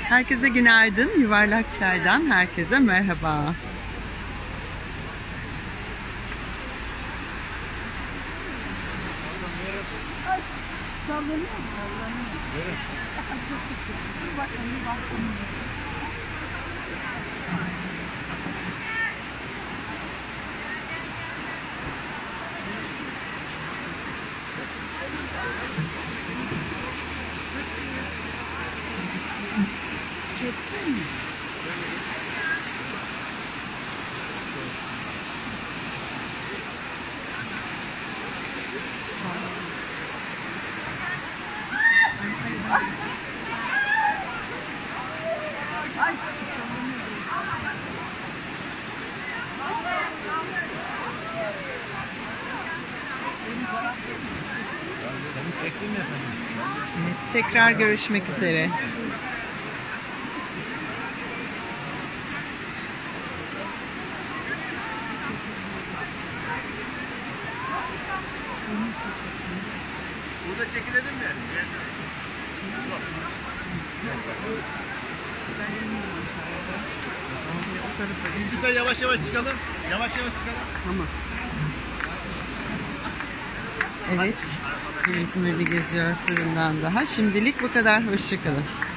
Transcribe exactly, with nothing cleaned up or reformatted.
Herkese günaydın. Yuvarlak Çay'dan herkese merhaba. Evet, tekrar görüşmek üzere. Burada çekilelim mi? Biz yukarı yavaş yavaş çıkalım. Yavaş yavaş çıkalım. Tamam. Evet. Bir İzmir'de geziyor turundan daha. Şimdilik bu kadar. Hoşça kalın.